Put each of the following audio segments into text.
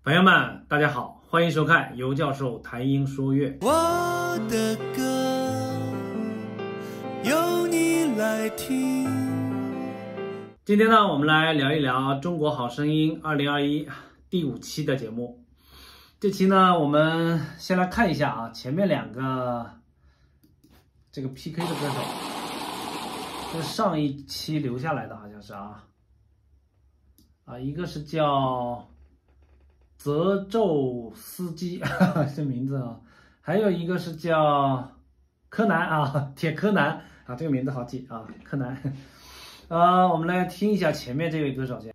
朋友们，大家好，欢迎收看尤教授谈音说乐。 我的歌由你来听。 今天呢，我们来聊一聊《中国好声音2021》第5期的节目。这期呢，我们先来看一下啊，前面两个这个 PK 的歌手，这是上一期留下来的，好像是一个是叫泽宙斯基这名字啊，还有一个是叫柯南啊，铁柯南啊，这个名字好记啊，柯南。我们来听一下前面这位歌手先。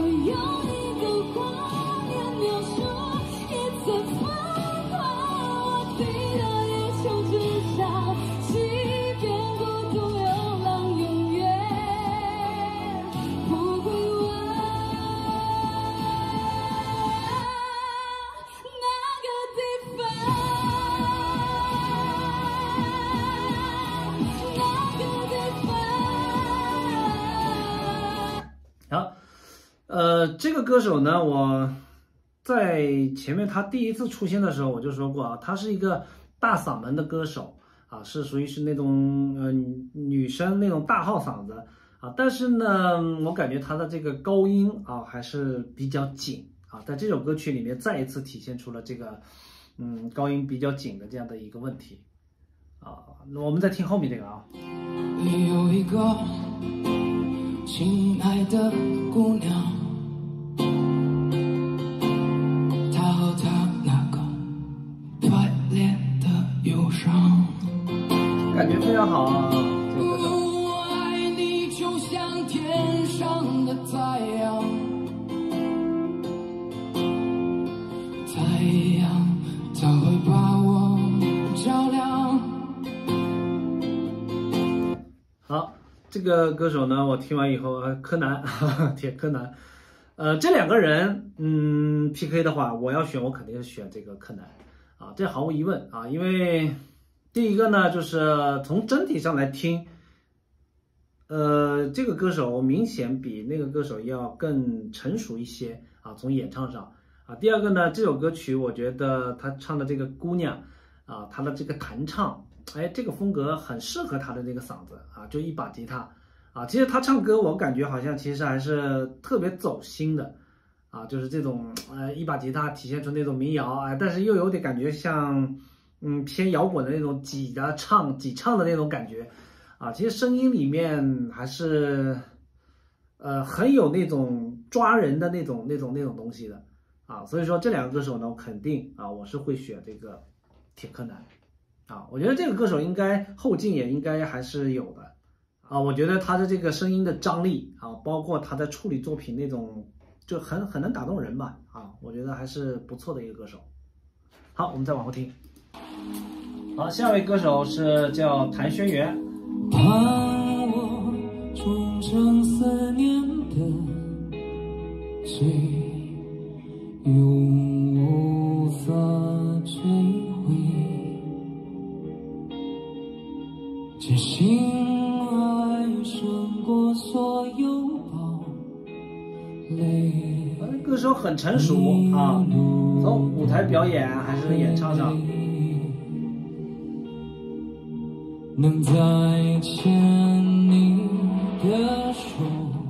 这个歌手呢，我在前面他第一次出现的时候我就说过啊，他是一个大嗓门的歌手啊，是属于是那种女生那种大号嗓子啊，但是呢，我感觉他的这个高音啊还是比较紧啊，在这首歌曲里面再一次体现出了这个高音比较紧的这样的一个问题啊。我们再听后面这个啊。 有一个亲爱的姑娘，她和她那个快乐的忧伤， 感觉非常好啊，这个歌手。 我爱你就像天上的太阳，太阳它会把我照亮。 好，这个歌手呢，我听完以后，柯南，铁柯南，这两个人，PK 的话，我要选，我肯定是选这个柯南啊，这毫无疑问啊，因为第一个呢，就是从整体上来听，这个歌手明显比那个歌手要更成熟一些啊，从演唱上啊。第二个呢，这首歌曲我觉得他唱的这个姑娘啊，他的这个弹唱。这个风格很适合他的这个嗓子啊，就一把吉他啊。其实他唱歌，我感觉好像其实还是特别走心的啊，就是这种一把吉他体现出那种民谣但是又有点感觉像偏摇滚的那种挤唱的那种感觉啊。其实声音里面还是很有那种抓人的那种东西的啊。所以说这两个歌手呢，我肯定啊，我是会选这个铁柯南。我觉得这个歌手应该后劲也应该还是有的啊，我觉得他的这个声音的张力啊，包括他在处理作品那种就很能打动人吧啊，我觉得还是不错的一个歌手。好，我们再往后听。好，下位歌手是叫谭轩元。 把我种成思念的罪，永无法摧毁。坚信爱胜过所有堡垒。 歌手很成熟啊，从舞台表演还是演唱上， 能再牵你的手。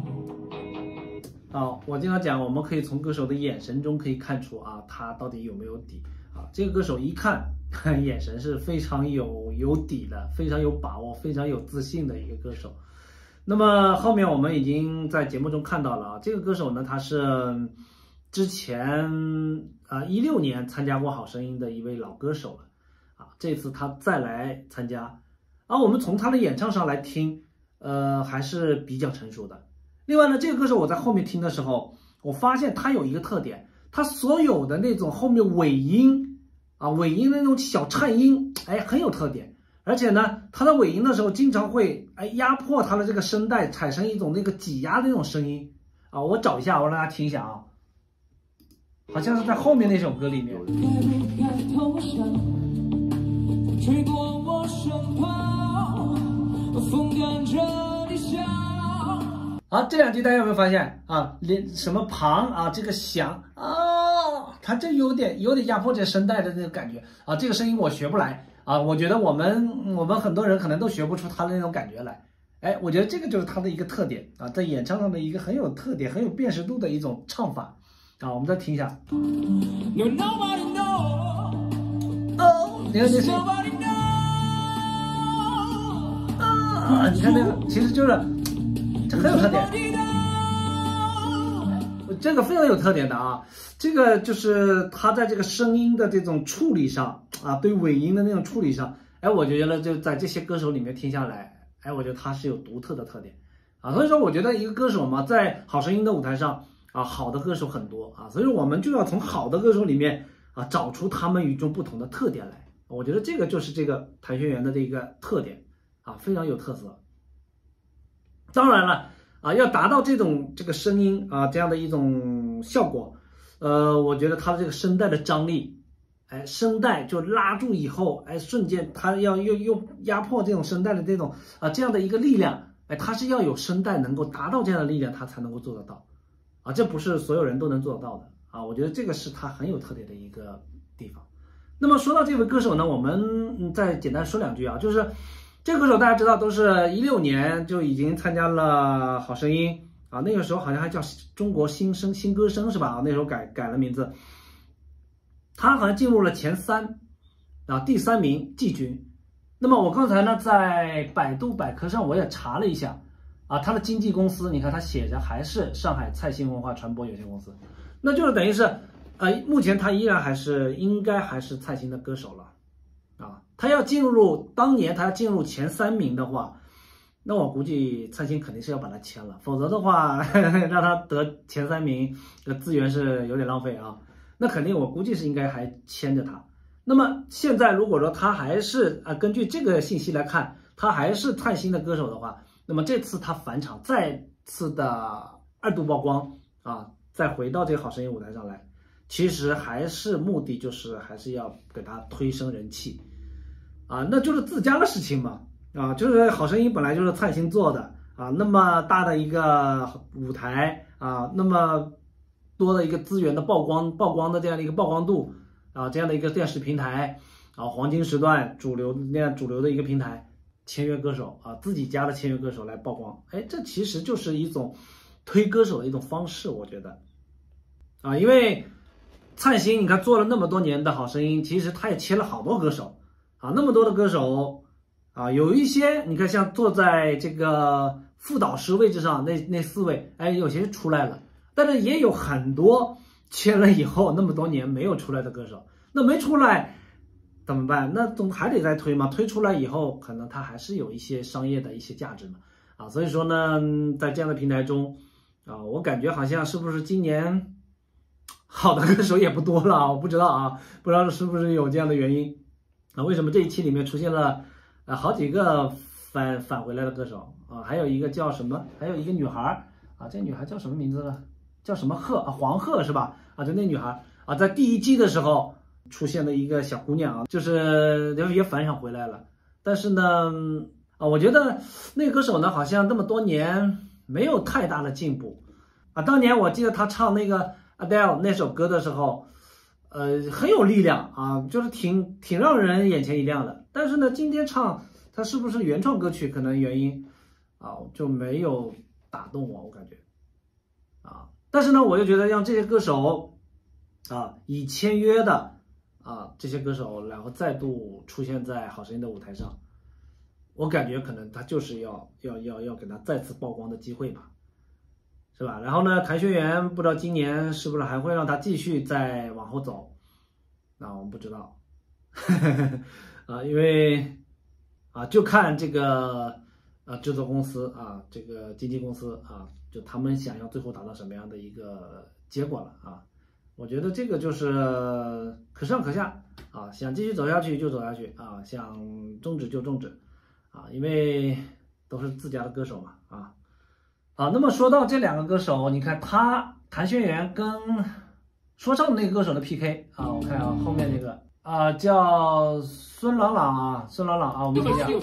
好，我经常讲，我们可以从歌手的眼神中可以看出啊，他到底有没有底啊。这个歌手一看眼神是非常有底的，非常有把握，非常有自信的一个歌手。那么后面我们已经在节目中看到了啊，这个歌手呢，他是之前16年参加过好声音的一位老歌手了啊，这次他再来参加，我们从他的演唱上来听，还是比较成熟的。另外呢，这个歌手我在后面听的时候，我发现他有一个特点，他所有的那种后面尾音的那种小颤音，很有特点。而且呢，他的尾音的时候经常会压迫他的这个声带，产生一种那个挤压的那种声音啊。我找一下，我让大家听一下啊，好像是在后面那首歌里面。吹过我身旁，风跟着你笑。好，这两句大家有没有发现啊？连什么旁啊，这个响啊， 他这有点压迫这声带的那个感觉啊，这个声音我学不来啊，我觉得我们很多人可能都学不出他的那种感觉来。哎，我觉得这个就是他的一个特点啊，在演唱上的一个很有特点、很有辨识度的一种唱法啊。我们再听一下。哦，你看这声音啊，你看那个，其实就是这很有特点，这个非常有特点的啊。这个就是他在这个声音的这种处理上啊，对尾音的那种处理上，哎，我觉得就在这些歌手里面听下来。哎，我觉得他是有独特的特点啊，所以说我觉得一个歌手嘛，在好声音的舞台上啊，好的歌手很多啊，所以说我们就要从好的歌手里面啊，找出他们与众不同的特点来。我觉得这个就是这个谭学元的这个特点啊，非常有特色。当然了啊，要达到这个声音啊这样的一种效果，我觉得他的这个声带的张力。哎，声带就拉住以后，哎，瞬间它要又压迫这种声带的这种这样的一个力量，哎，它是要有声带能够达到这样的力量，它才能够做得到，啊，这不是所有人都能做得到的啊，我觉得这个是他很有特点的一个地方。那么说到这位歌手呢，我们再简单说两句啊，就是这个歌手大家知道都是16年就已经参加了好声音啊，那个时候好像还叫中国新歌声是吧？啊，那时候改了名字。他好像进入了前3，啊，第3名季军。那么我刚才呢在百度百科上我也查了一下，啊，他的经纪公司，你看他写着还是上海蔡兴文化传播有限公司，那就是等于是，目前他依然应该还是蔡兴的歌手了，啊，他要当年他要进入前3名的话，那我估计蔡兴肯定是要把他签了，否则的话让他得前3名的资源是有点浪费啊。那肯定我估计是应该还牵着他。那么现在如果说他还是根据这个信息来看，他还是蔡兴的歌手的话，那么这次他返场再次的2度曝光啊，再回到这个好声音舞台上来，其实还是目的就是还是要给他推升人气啊，那就是自家的事情嘛啊，就是好声音本来就是蔡兴做的啊，那么大的一个舞台啊，那么多的一个资源的曝光的这样的一个曝光度啊，这样的一个电视平台啊，黄金时段主流的一个平台，签约歌手啊，自己家的签约歌手来曝光，哎，这其实就是一种推歌手的一种方式，我觉得啊，因为蔡兴你看做了那么多年的好声音，其实他也签了好多歌手啊，那么多的歌手啊，有一些你看像坐在这个副导师位置上那4位，哎，有些出来了。但是也有很多签了以后那么多年没有出来的歌手，那没出来怎么办？那总还得再推嘛，推出来以后可能它还是有一些商业的一些价值嘛，啊，所以说呢，在这样的平台中啊，我感觉好像是不是今年好的歌手也不多了，我不知道啊，不知道是不是有这样的原因啊？为什么这一期里面出现了好几个返回来的歌手啊？还有一个叫什么？还有一个女孩啊，这女孩叫什么名字呢？叫什么鹤啊？黄鹤是吧？啊，就那女孩啊，在第1季的时候出现的一个小姑娘啊，就是也返场回来了。但是呢，我觉得那个歌手呢，好像这么多年没有太大的进步啊。当年我记得她唱那个 Adele 那首歌的时候，很有力量啊，就是挺让人眼前一亮的。但是呢，今天唱她是不是原创歌曲，可能原因啊就没有打动我感觉啊。但是呢，我又觉得让这些歌手啊，已签约的啊这些歌手，然后再度出现在好声音的舞台上，我感觉可能他就是要给他再次曝光的机会吧，是吧？然后呢，谭学元不知道今年是不是还会让他继续再往后走，那我们不知道啊，因为啊就看这个制作公司啊，这个经纪公司啊，就他们想要最后达到什么样的一个结果了啊？我觉得这个就是可上可下啊，想继续走下去就走下去啊，想终止就终止啊，因为都是自家的歌手嘛啊。好，那么说到这2个歌手，你看谭学元跟说唱的那个歌手的 PK 啊，我看啊后面那个叫孙朗朗啊，我们听一下。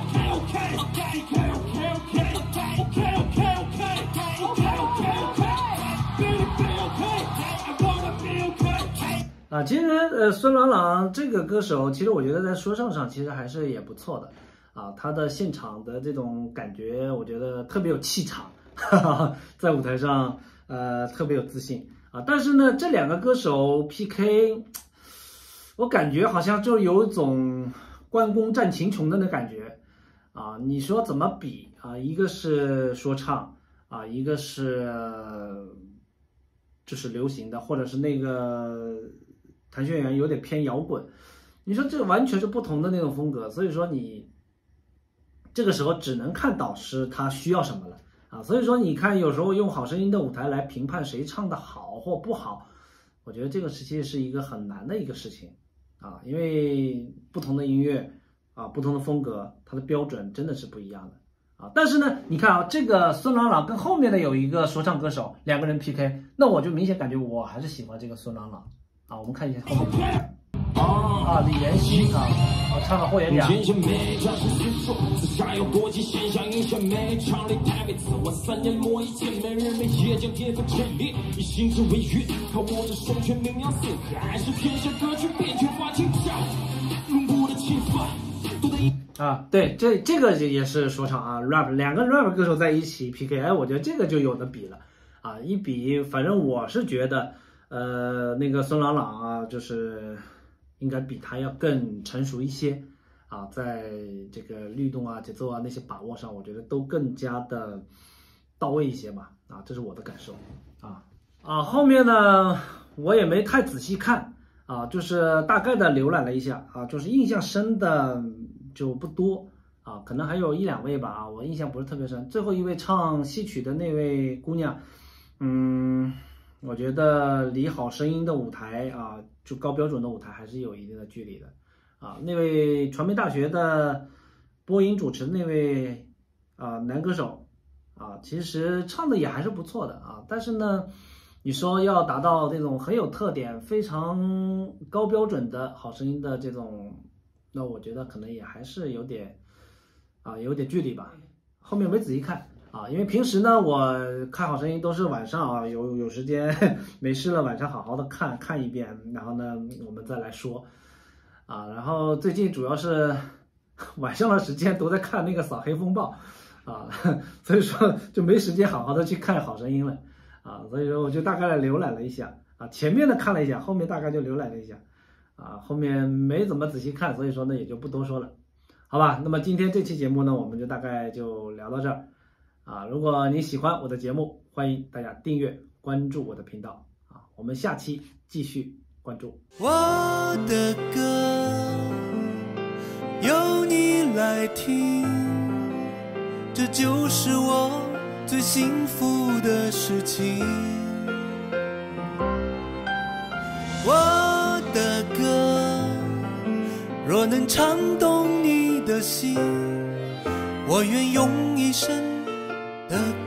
其实孙朗朗这个歌手，其实我觉得在说唱上其实还是也不错的啊，他的现场的这种感觉，我觉得特别有气场，哈哈，在舞台上特别有自信啊。但是呢，这两个歌手 PK， 我感觉好像就有一种关公战秦琼的那感觉啊。你说怎么比啊？一个是说唱啊，一个是就是流行的，或者是那个谭学员有点偏摇滚。你说这完全是不同的那种风格，所以说你这个时候只能看导师他需要什么了啊。所以说你看，有时候用好声音的舞台来评判谁唱的好或不好，我觉得这个其实是一个很难的一个事情啊，因为不同的音乐啊，不同的风格，它的标准真的是不一样的啊。但是呢，你看啊，这个孙朗朗跟后面的有一个说唱歌手，两个人 PK， 那我就明显感觉我还是喜欢这个孙朗朗啊。我们看一下后面啊，李延熙啊，唱了霍元甲。啊，对，这个也是说唱啊 ，rap 两个 rap 歌手在一起 PK， 哎，我觉得这个就有的比了啊，一比，反正我是觉得，那个孙朗朗啊，就是应该比他要更成熟一些啊，在这个律动啊、节奏啊那些把握上，我觉得都更加的到位一些吧，啊，这是我的感受啊。后面呢，我也没太仔细看啊，就是大概的浏览了一下啊，就是印象深的就不多啊，可能还有一两位吧啊，我印象不是特别深。最后一位唱戏曲的那位姑娘，我觉得离好声音的舞台啊，就高标准的舞台还是有一定的距离的啊。那位传媒大学的播音主持那位男歌手啊，其实唱的也还是不错的啊，但是呢，你说要达到这种很有特点、非常高标准的好声音的这种，那我觉得可能也还是有点距离吧。后面没仔细看啊，因为平时呢我看好声音都是晚上啊，有时间没事了晚上好好的看一遍，然后呢我们再来说啊。然后最近主要是晚上的时间都在看那个扫黑风暴啊，所以说就没时间好好的去看好声音了啊。所以说我就大概浏览了一下啊，前面的看了一下，后面大概就浏览了一下啊，后面没怎么仔细看，所以说呢也就不多说了。好吧，那么今天这期节目呢，我们就大概就聊到这儿啊。如果你喜欢我的节目，欢迎大家订阅关注我的频道啊。我们下期继续关注。 我的歌由你来听，这就是我最幸福的事情。我的歌若能唱动你的心，我愿用一生的